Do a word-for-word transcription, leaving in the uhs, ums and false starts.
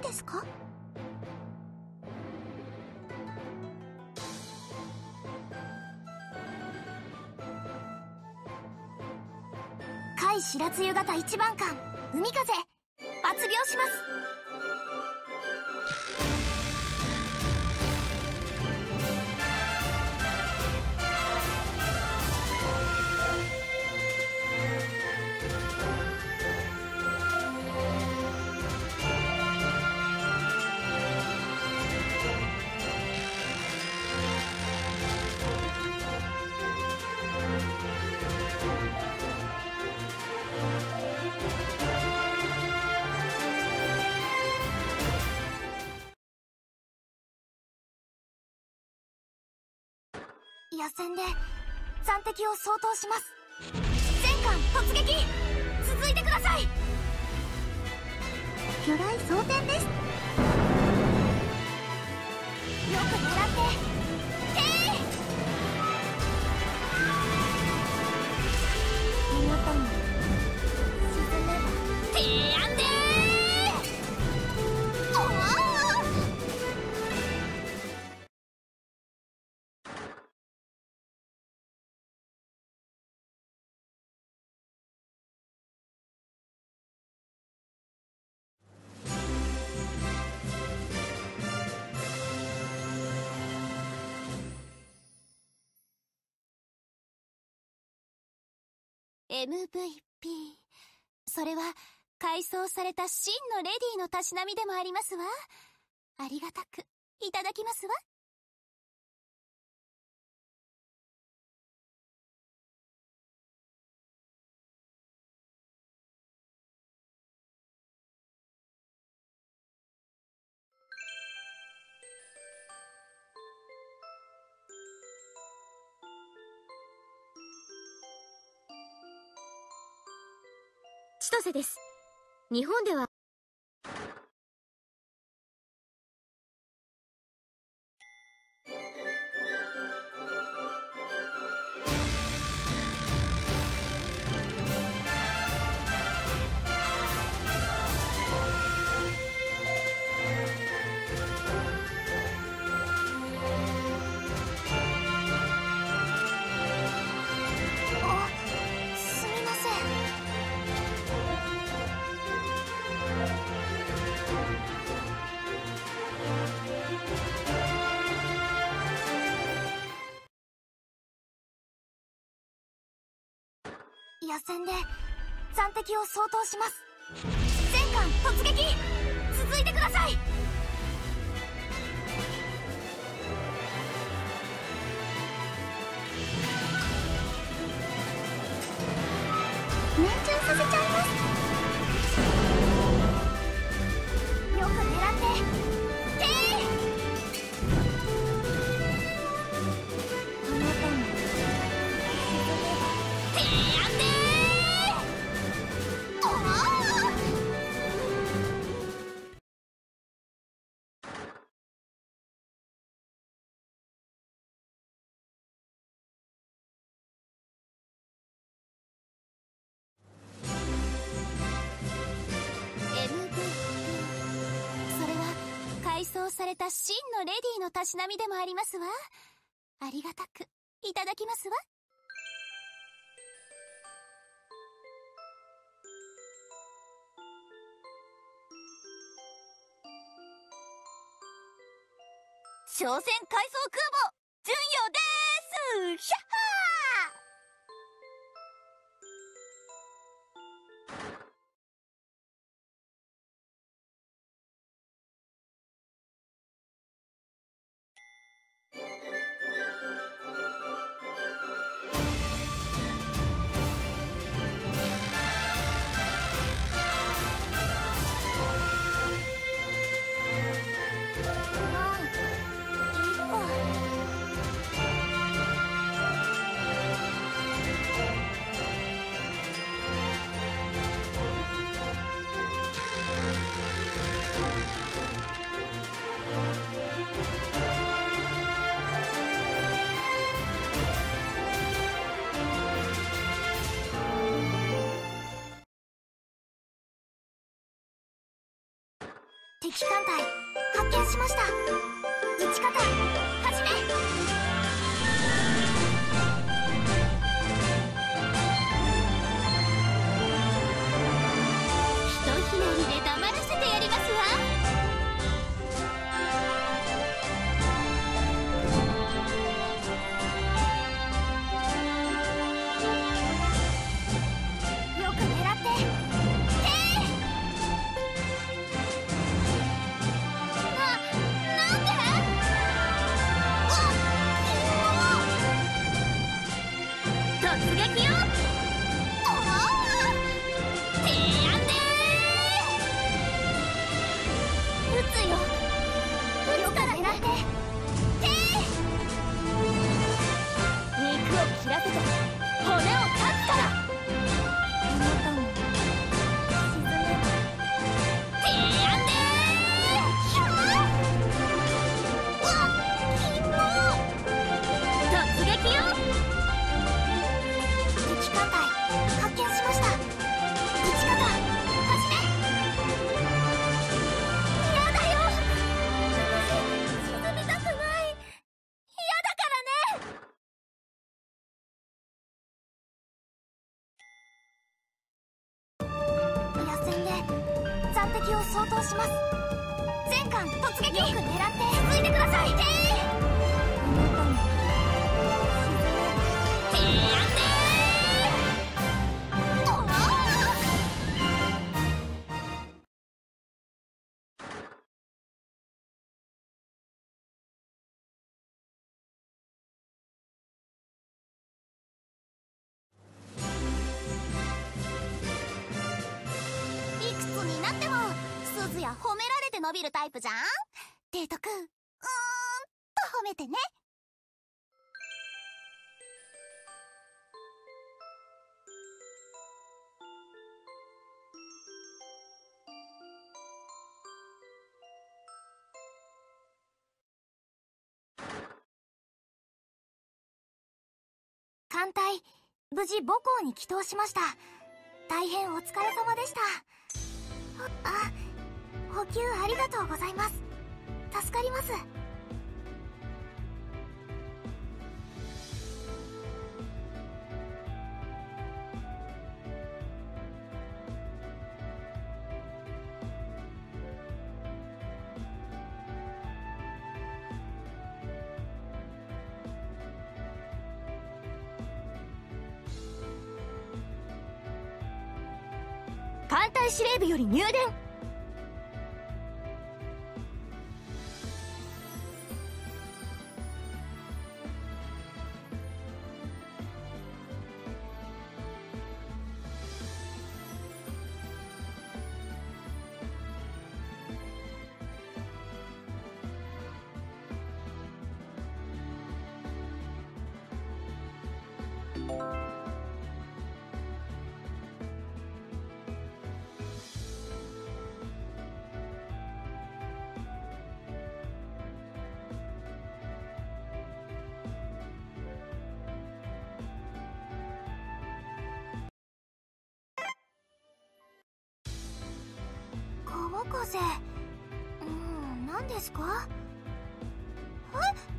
ですか？甲斐白露型一番艦海風抜病します。野戦で残敵を掃討します。全艦突撃続いてください。魚雷装填です。よく狙っててー見事に沈めば提案でーおおエムブイピー、 それは改装された真のレディーのたしなみでもありますわ。ありがたくいただきますわ。千歳です。日本では野戦で残敵を掃討します。全艦突撃続いてください。命中させちゃいます。よく狙っててーあなたも提案でー改装された真のレディーのたしなみでもありますわ。ありがたくいただきますわ。商船改装空母巡洋でーす。ヒャッハー。 敵艦隊発見しました。撃ち方始め。ひとひねりで黙らせてやりますわ。よく狙って。突撃よ。おお、提案でー。撃つよ。撃つから狙って。てー。肉を切らせて骨を断つから。あなたも沈め。提案でー。ひゃー。うわっ、キモー。突撃よ。艦隊発見しました。撃ち方始め。やだよ、私沈みたくない。やだからね。野戦で残敵を掃討します。全艦突撃。よく狙ってついてください。てー。あなたも提案でー。いくつになっても鈴や褒められて伸びるタイプじゃん。提督、うーんと褒めてね。艦隊無事母港に帰投しました。大変お疲れ様でした。あ、補給ありがとうございます。助かります。艦隊司令部より入電。川風。うーん、何ですか？え？